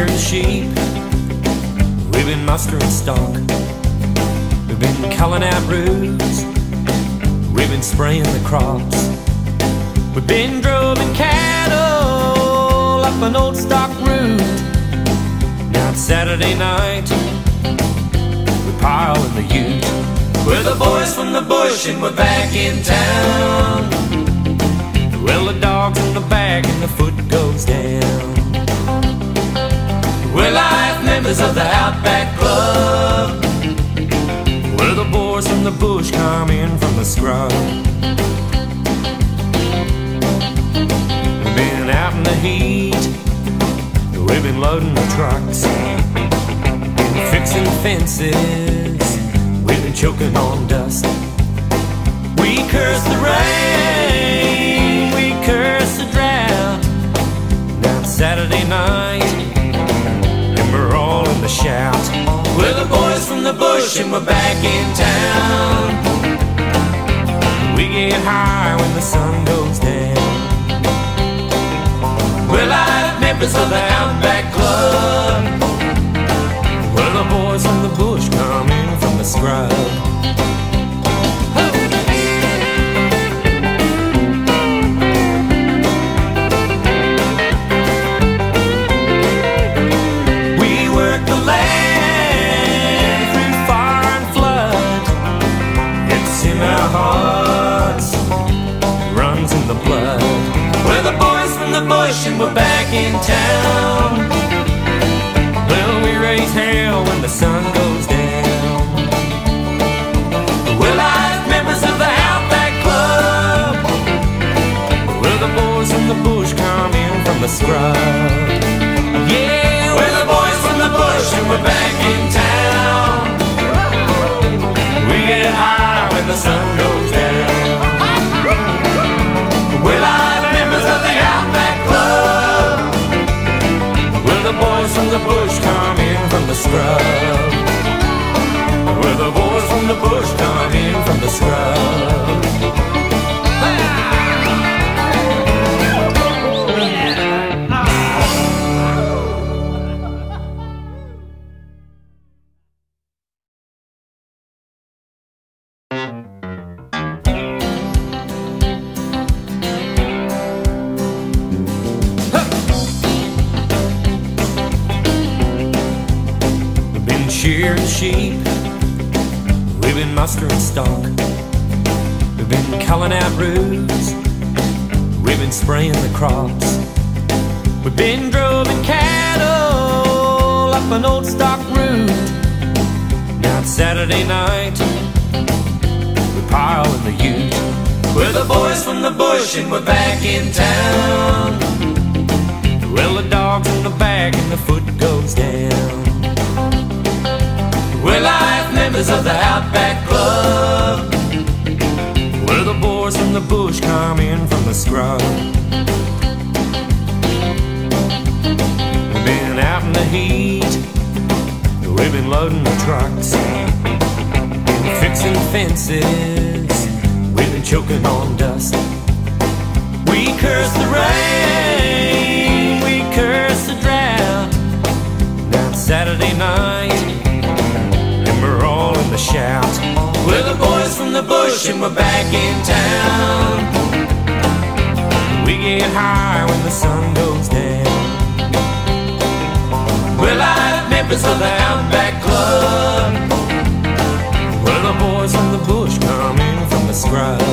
shearing sheep, we've been mustering stock, we've been culling out roots, we've been spraying the crops, we've been droving cattle up an old stock route. Now it's Saturday night, we pile in the ute. We're the boys from the bush and we're back in town. Well, the dog's in the bag and the foot goes down. We're life members of the Outback Club. We're the boys from the bush come in from the scrub. We've been out in the heat, we've been loading the trucks, been fixing fences, we've been choking on dust. We curse the rain, we curse the drought. Now it's Saturday night and we're all in the shout. We're the boys from the bush and we're back in town. We get high when the sun goes down. We're live members of the Outback Club. We're the boys from the bush coming from the scrub. And we're back in town. Well, we raise hell when the sun goes down. We're live members of the Outback Club. We're the boys from the bush come in from the scrub. Yeah, we're the boys from the bush and we're back in town. We get high when the sun goes down. We're live members of the Outback Club. We're the boys from the bush come in from the scrub. We're the boys from the bush come in from the scrub. Shearing sheep, we've been mustering stock, we've been culling out roots, we've been spraying the crops, we've been droving cattle up an old stock route. Now it's Saturday night, we pile in the ute. We're the boys from the bush and we're back in town. Well, the dog's in the bag and the foot goes down. We're life members of the Outback Club. We're the boys from the bush come in from the scrub. We've been out in the heat, we've been loading the trucks, been fixing fences, we've been choking on dust. We curse the rain, we curse the drought. Now it's Saturday night, we're all in the shout. We're the boys from the bush and we're back in town. We get high when the sun goes down. We're live members of the Outback Club. We're the boys from the bush coming from the scrub.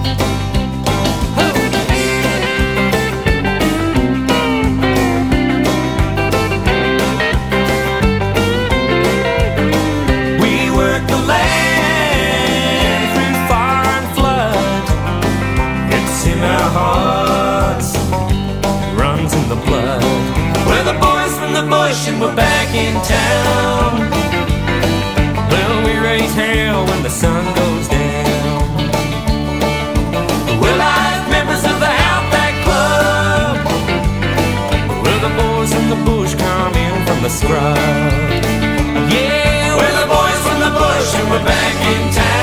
And we're back in town. Well, we raise hell when the sun goes down. We're life members of the Outback Club. We're the boys from the bush come in from the scrub. Yeah, we're the boys from the bush and we're back in town.